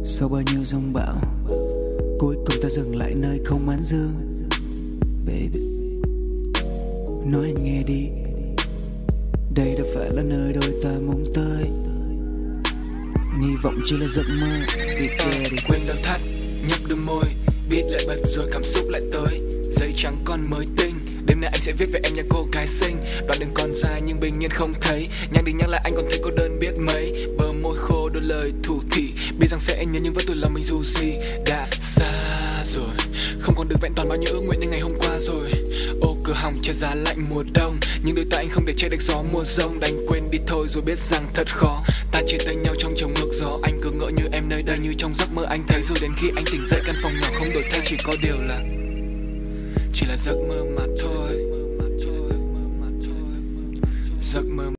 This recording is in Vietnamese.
Sau bao nhiêu giông bão, cuối cùng ta dừng lại nơi không mán dương. Baby, nói anh nghe đi, đây đâu phải là nơi đôi ta muốn tới. Hy vọng chỉ là giấc mơ. Quên đau thắt, nhấp đôi môi, biết lại bật rồi cảm xúc lại tới. Giấy trắng còn mới tinh, đêm nay anh sẽ viết về em nhà cô gái xinh. Đoạn đường còn dài nhưng bình yên không thấy, nhắc đi nhắc lại anh còn thấy cô đơn biết mấy. Bờ môi khô đôi lời thủ thỉ, biết rằng sẽ nhớ nhưng vẫn tủi lòng mình dù gì. Đã xa rồi, không còn được vẹn toàn bao nhiêu ước nguyện như ngày hôm qua rồi. Ô cửa hỏng che giá lạnh mùa đông, nhưng đôi ta anh không thể che được gió mùa rông. Đành quên đi thôi rồi biết rằng thật khó, ta chia tay nhau trong chồng ngược gió. Anh cứ ngỡ như em nơi đây như trong giấc mơ anh thấy. Rồi đến khi anh tỉnh dậy căn phòng nhỏ không đổi thay, chỉ có điều là chỉ là giấc mơ mà thôi. Giấc mơ